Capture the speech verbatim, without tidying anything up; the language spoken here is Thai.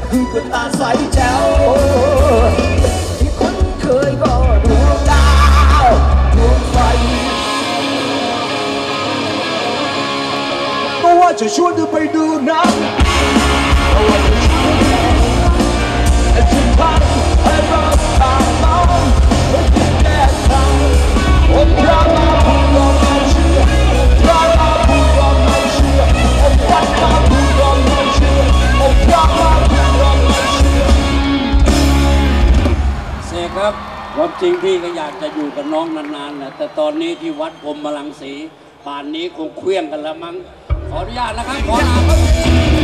คือก็ตาใสแจ๋วที่คุ้นเคยก็ดวงดาวดวงไฟก็ว่าจะชวนเธอไปดูหนังก็ว่าจะชวนเธอให้ฉันพักให้เราตามมองให้คิดแก้ทางโอ้พระมาพูดก็ไม่เชื่อพระมาพูดก็ไม่เชื่อโอ้วัดมาพูดก็ไม่เชื่อโอ้พระมาพูดก็ไม่เชื่อเสกครับความจริงพี่ก็อยากจะอยู่กับน้องนานๆนะแต่ตอนนี้ที่วัดพรหมรังสีป่านนี้คงเคลี้ยงกันแล้วมั้งขออนุญาตนะครับขอลาครับ